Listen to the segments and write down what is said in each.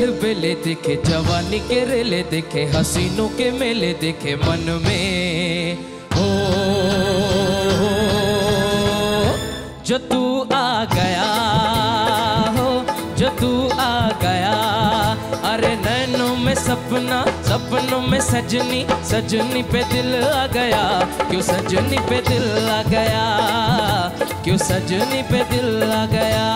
अलबेले देखे, जवानी के रेले देखे, हसीनों के मेले देखे मन में। हो जो तू आ गया, हो जो तू आ गया, अरे नैनों में सपना, सपनों में सजनी, सजनी पे दिल आ गया, क्यों सजनी पे दिल आ गया, क्यों सजनी पे दिल आ गया।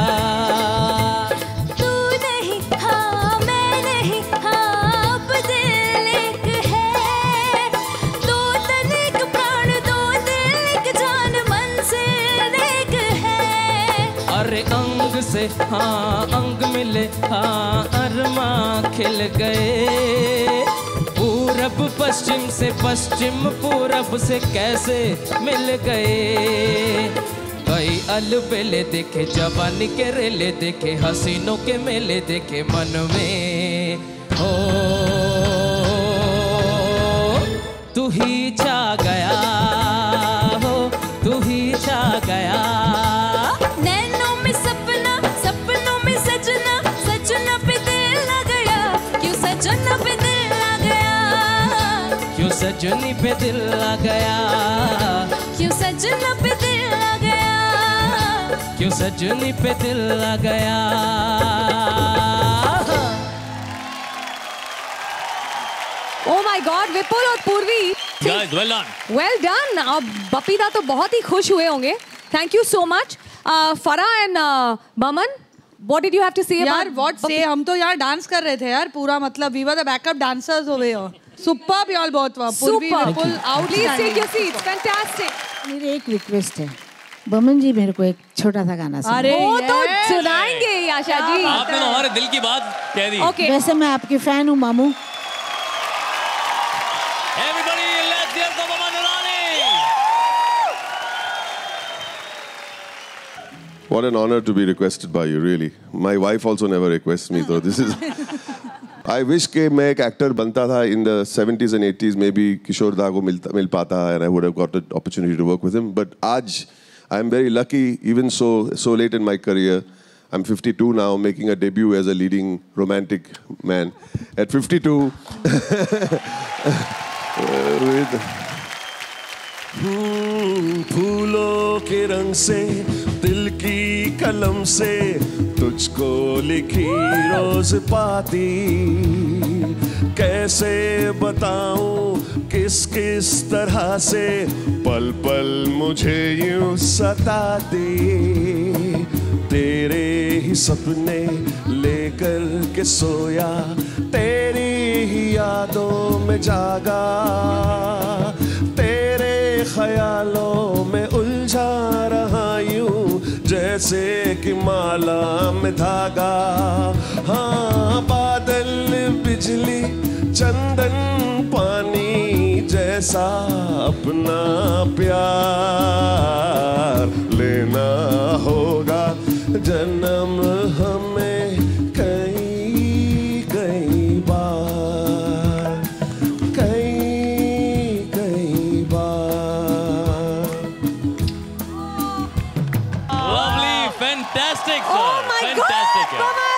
तू नहीं हाँ मैं नहीं हाँ, अब दिल एक है, दो तन एक प्राण, दो दिल एक जान, मंजिल एक है। अरे अंग से हाँ अंग मिले, हाँ अरमां खिल गए, पूरब पश्चिम से पश्चिम पूरब से कैसे मिल गए। कई अलबेले देखे, जवानी के रेले देखे, हसीनों के मेले देखे मन में। हो तू ही छा गया, हो तू ही छा गया। नैनों में सपना, सपनों में सजना, सजना पे दिल आ गया, क्यों सजना पे दिल आ गया, क्यों सजनी पे दिल आ गया, क्यों सजना पे दिल आ गया, क्यों सजनी पे दिल आ गया। Oh my God, विपुल और पूर्वी, Guys, well done. well done. अब बपीदा तो बहुत ही खुश हुए होंगे. Thank you so much. Farah and Baman, what did you have to say about? यार what say, हम तो यार डांस कर रहे थे यार पूरा, मतलब we were the backup dancers over here. Superb y'all both were. पूर्वी, विपुल, Please take your outstanding. seats. Fantastic. मेरी एक रिक्वेस्ट है, बमन जी मेरे को एक छोटा सा गाना सुनाओ। अरे वो तो yes. सुनाएंगे ही आशा जी. आपने तो हमारे दिल की बात कह दी। Okay. वैसे मैं आपकी फैन हूँ मामू। Everybody, let's hear for Baman Irani. What an honor to be requested by you, really. My wife also never requests me, so this is. I wish कि मैं एक actor बनता था in the 70s and 80s, maybe किशोर दा को मिल पाता, and I would have got the opportunity to work with him. But आज, I'm very lucky, even so late in my career. I'm 52 now, making a debut as a leading romantic man. At 52, फूलों के रंग से, दिल की कलम से, तुझको लिखी रोज पाती, कैसे बताऊं किस किस तरह से, पल पल मुझे यूं सताती, तेरे ही सपने लेकर के सोया, तेरी ही यादों में जागा, तेरे ख्यालों में उलझा रहा यूं, जैसे कि माला में धागा। हाँ बादल बिजली चंदन पानी जैसा अपना प्यार लेना होगा, जन्म हमें कई कई बार, कई कई बार। Lovely, fantastic, sir. Oh my Fantastic, God, yeah.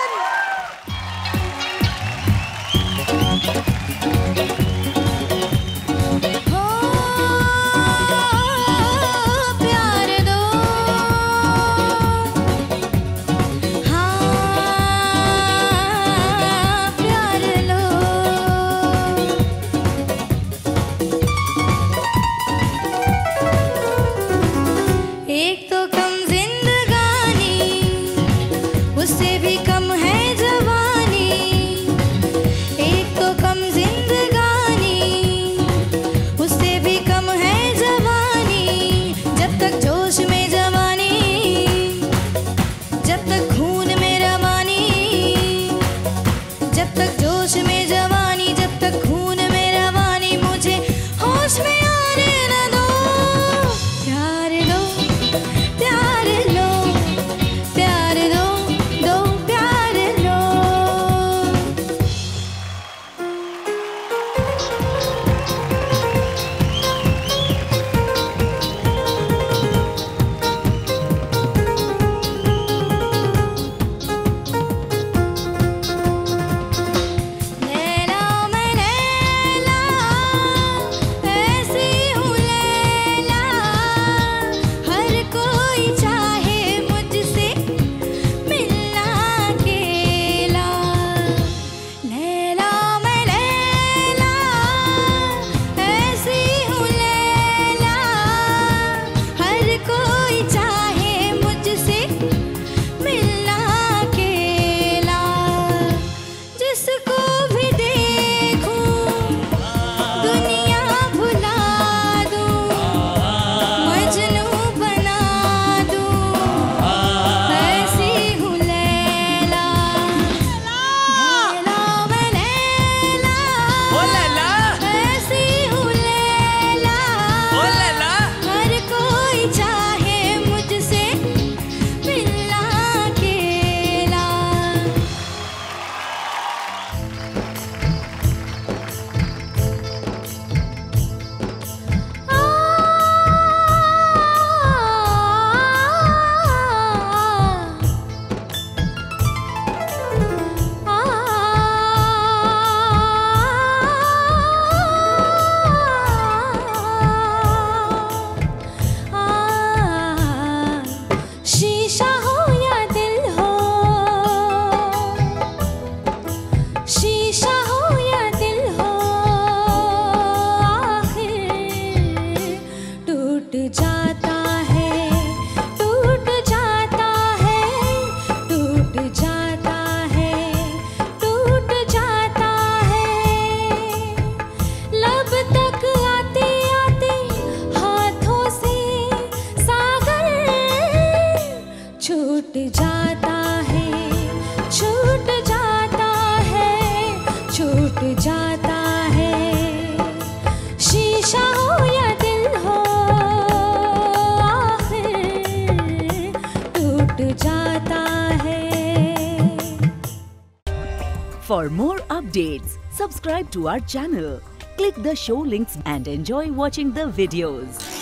Baman. छूट जाता है, शीशा हो या दिल हो आखिर टूट जाता है। For more updates, subscribe to our channel, click the show links and enjoy watching the videos.